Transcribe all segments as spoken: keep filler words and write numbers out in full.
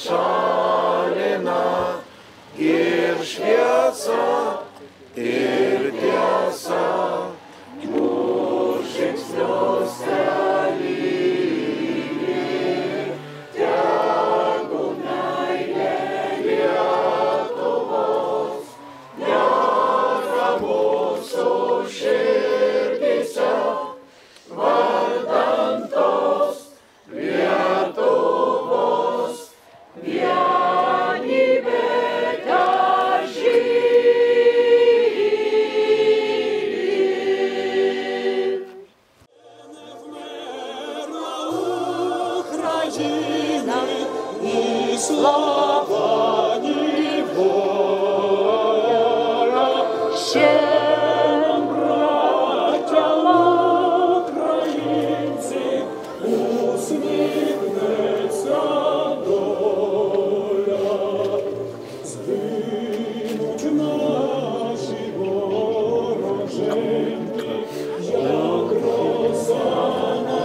pašalina ir šviesa, ir tiesa, mūsų žingsnius telydi, tegu meilė Lietuvos, lieka mūsų širdyse, vardan tos Lietuvos vienybė težydi. Ukraina і слава ні воля, ще браття українці, усміхнеться доля. Згинуть наші вороженьки, як роса на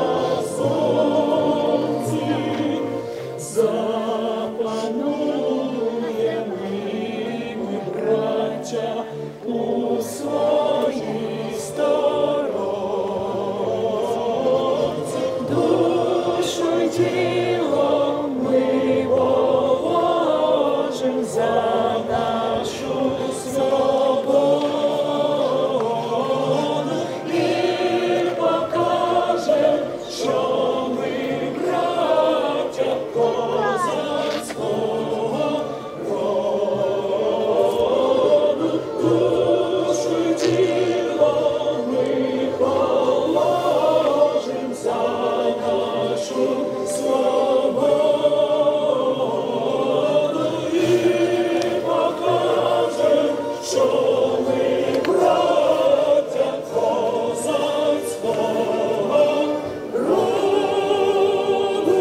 сонці. Запануємо ми, браття, у своїй сторонці. Душу й тіло ми положим за нашу свободу і покажем, що ми браття козацького роду. Душу й тіло ми положим за нашу свободу і покажем, що ми браття козацького роду.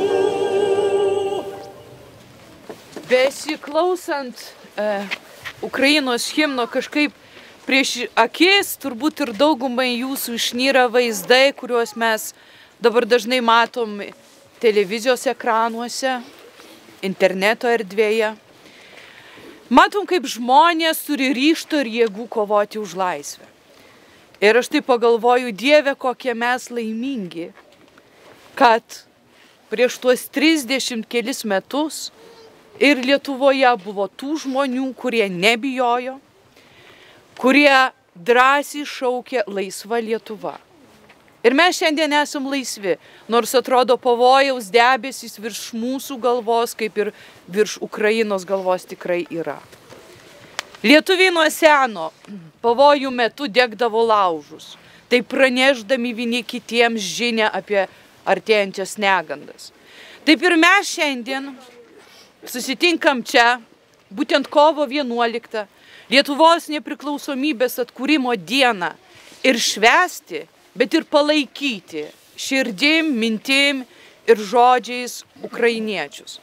Besiklausant e, Ukrainos himno, kažkaip prieš akis turbūt ir daugumai jūsų išnyra vaizdai, kuriuos mes dabar dažnai matom televizijos ekranuose, interneto erdvėje. Matom, kaip žmonės turi ryžto ir jėgų kovoti už laisvę. Ir aš tai pagalvoju, Dieve, kokie mes laimingi, kad prieš tuos trisdešimt kelis metus ir Lietuvoje buvo tų žmonių, kurie nebijojo, kurie drąsiai šaukė laisva Lietuva. Ir mes šiandien esam laisvi, nors atrodo pavojaus debesys virš mūsų galvos, kaip ir virš Ukrainos galvos tikrai yra. Lietuviai nuo seno pavojų metu degdavo laužus, tai pranešdami vieni kitiems žinią apie artėjančias negandas. Taip ir mes šiandien susitinkam čia, būtent kovo vienuoliktą, Lietuvos nepriklausomybės atkūrimo dieną ir švęsti, bet ir palaikyti širdim, mintim ir žodžiais ukrainiečius.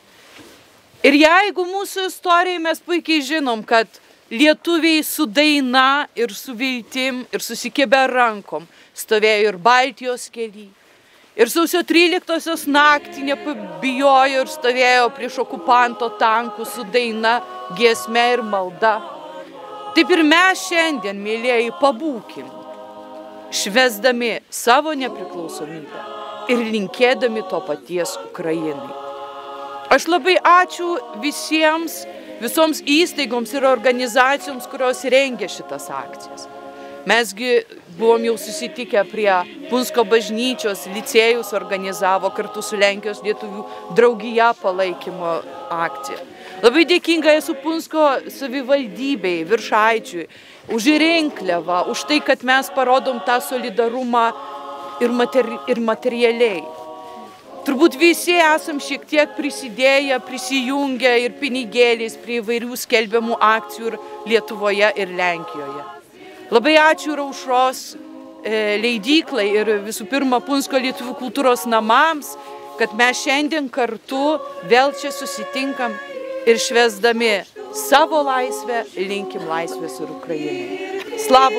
Ir jeigu mūsų istorijai mes puikiai žinom, kad lietuviai su daina ir su viltim ir susikibę rankom stovėjo ir Baltijos kely, ir sausio tryliktosios naktį nepabijojo ir stovėjo prieš okupanto tankų su daina, giesme ir malda. Taip ir mes šiandien, mėlieji, pabūkim, švęsdami savo nepriklausomybę ir linkėdami to paties Ukrainai. Aš labai ačiū visiems, visoms įstaigoms ir organizacijoms, kurios rengia šitas akcijas. Mesgi buvom jau susitikę prie Punsko bažnyčios, licėjus organizavo kartu su Lenkijos lietuvių draugija palaikymo akciją. Labai dėkinga esu Punsko savivaldybei, Viršaičiui, už rinkliavą, už tai, kad mes parodom tą solidarumą ir, materi ir materialiai. Turbūt visi esam šiek tiek prisidėję, prisijungę ir pinigėliais prie įvairių skelbiamų akcijų ir Lietuvoje ir Lenkijoje. Labai ačiū Aušros leidyklai ir visų pirma Punsko lietuvių kultūros namams, kad mes šiandien kartu vėl čia susitinkam ir švęsdami savo laisvę linkim laisvės ir Ukrainai. Slava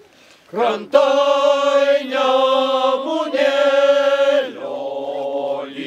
Ukrainai!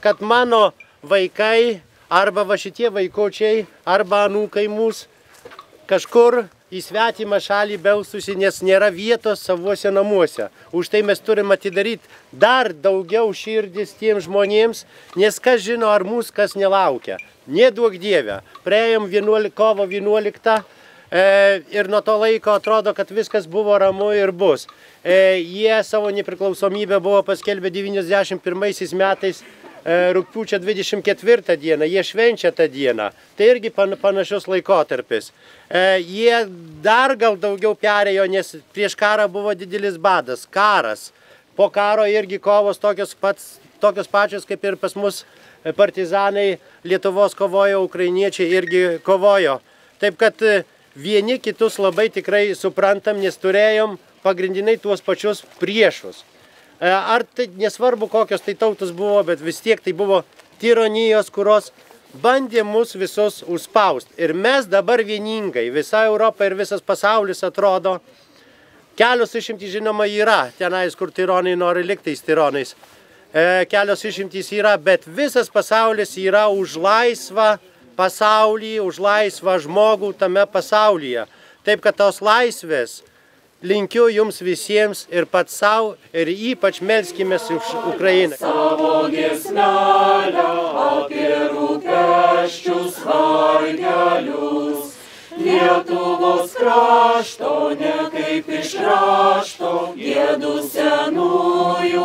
kad mano vaikai, arba va šitie vaikočiai, arba anūkai mūsų kažkur į svetimą šalį belstusi, nes nėra vietos savuose namuose. Už tai mes turim atidaryti dar daugiau širdis tiems žmonėms, nes kas žino, ar mūsų kas nelaukia. Neduok Dieve. Praėjom kovo vienuoliktą e, ir nuo to laiko atrodo, kad viskas buvo ramu ir bus. E, jie savo nepriklausomybę buvo paskelbę devyniasdešimt pirmaisiais metais e, rugpjūčio dvidešimt ketvirtą dieną. Jie švenčia tą dieną. Tai irgi pan, panašus laikotarpis. E, jie dar gal daugiau perėjo, nes prieš karą buvo didelis badas, karas. Po karo irgi kovos tokios, pats, tokios pačios kaip ir pas mus partizanai Lietuvos kovojo, ukrainiečiai irgi kovojo. Taip kad vieni kitus labai tikrai suprantam, nes turėjom pagrindinai tuos pačius priešus. Ar tai nesvarbu, kokios tai tautos buvo, bet vis tiek tai buvo tironijos, kurios bandė mus visus užspausti. Ir mes dabar vieningai, visa Europa ir visas pasaulis atrodo, kelios išimtys žinoma yra, tenais, kur tironai nori liktais tironais. E, kelios išimtys yra, bet visas pasaulis yra už laisvą pasaulį, už laisvą žmogų tame pasaulyje. Taip kad tos laisvės linkiu jums visiems ir pats savo, ir ypač melskimės už Ukrainą. Savo giesmelę apie rūpesčius vargelius, Lietuvos krašto, ne kaip iš rašto, gėdų senųjų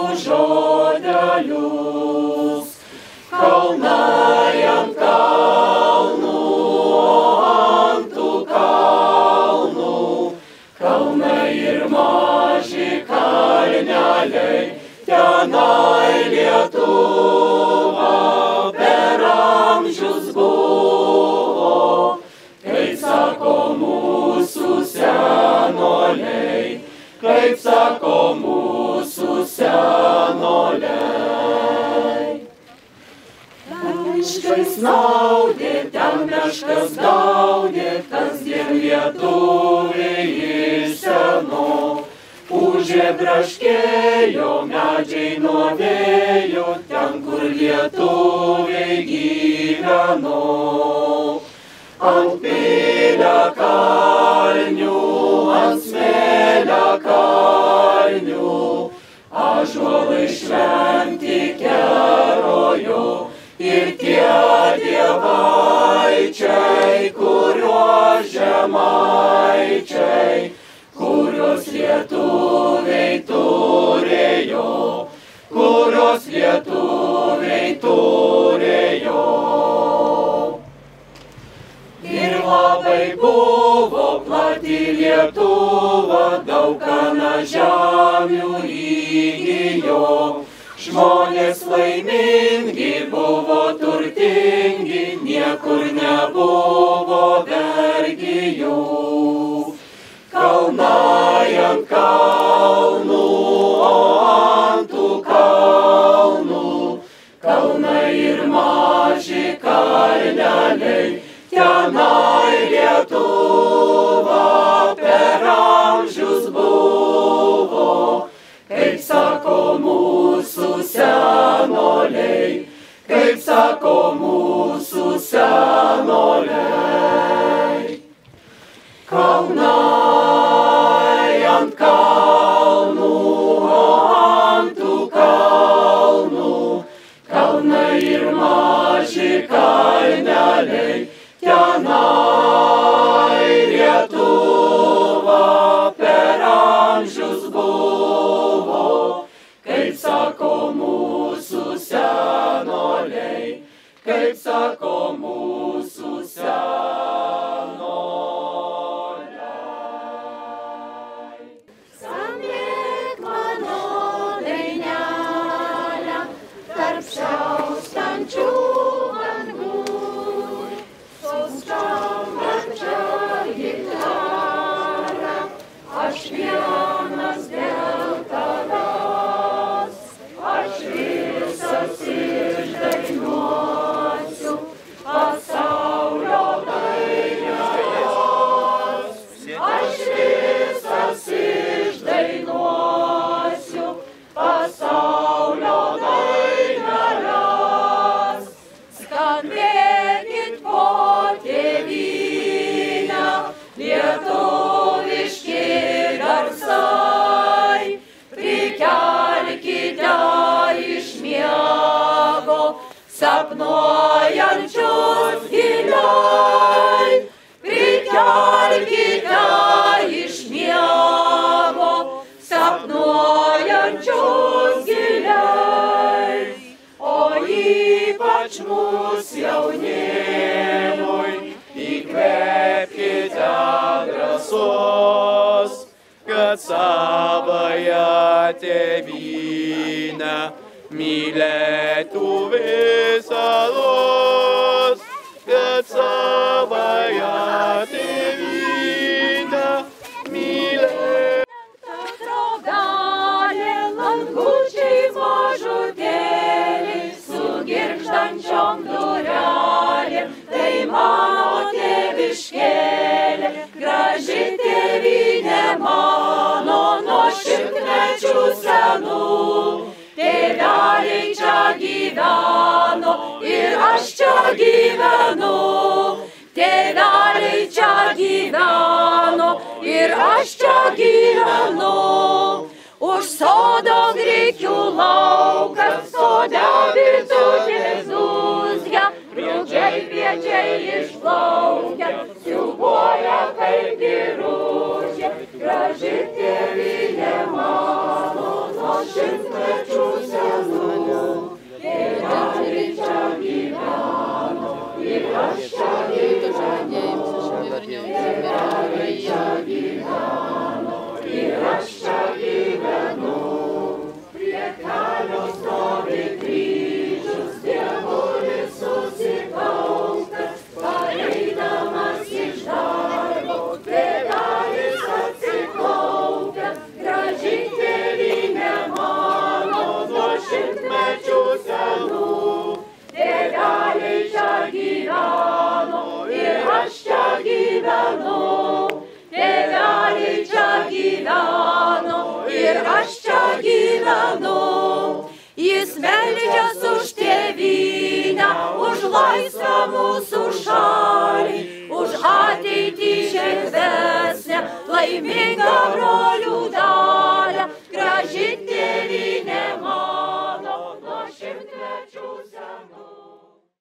žodelius. Kalnai ant kalnų, ant tų kalnų, kalnai ir maži kalneliai, tenai Lietuva per amžius buvo. Kaip sako mūsų senoliai, kaip sako mūsų senoliai. Miškai snaudė, ten meškas gaudė, kasdien lietuviai iš seno. Užė braškėjo, medžiai nuo vėjo, ten kur lietuviai gyveno. Ant piliakalnių, ant smėliakalnių, ąžuolai šventi kerojo, ir tie dievaičiai, kuriuos žemaičiai, kuriuos lietuviai turėjo, kuriuos lietuviai turėjo. Ir labai buvo plati Lietuva, daug kana žemių įgijo. Žmonės laimingi buvo turtingi, niekur nebuvo vergijų. Kalnai ant kalnų, o ant tų kalnų, kalnai ir maži kalneliai, tenai Lietuva per amžius buvo. Kaip sako mūsų senoliai, kaip sako mūsų senoliai. Kalnai ant kalnų, o ant tų kalnų, kalnai ir maži kalneliai, tenai Lietuva per amžius buvo. Kaip sako mūsų senoliai, kaip sako mūsų senoliai. Skambėk mano dainelę tarp šiauštančių bangų, suskambančią gitarą, aš vienas dėl tavęs, aš visas išdainuosiu, sapnuojančios giliai, prikelkite iš miego, sapnuojančios giliai, o ypač mus jaunimui įkvėpkite drąsos, kad savąją tėvynę mylėtų visados, kad savąją tėvynę mylėtų. Trobelė, langučiai mažutėliai, su girgždančiom durelėm, tai mano tėviškėlė, graži tėvynė mano nuo šimtmečių senų. Tėveliai čia gyveno ir aš čia gyvenu. Tėveliai čia gyveno ir aš čia gyvenu. Už sodo grikių laukas, sode bitutės dūzgia, rugiai kviečiai išplaukia, siūbuoja kaip giružė, graži tėvynė mano nuo šimtmečių senų. Tėveliai čia gyveno ir aš čia gyvenu. Tėveliai čia gyveno ir aš čia gyvenu. Prie kelio stovi kryžius, dievulis susikaupęs, pareidamas iš darbo, tėvelis atsikaupęs, graži tėvynė mano nuo šimtmečių senų. Tėveliai čia gyveno ir aš čia gyvenu. Tėveliai čia gyveno ir aš čia gyvenu. Jis meldžias už tėvynę, už laisvę mūsų šalį, už ateitį šviesesnę, laimingą brolių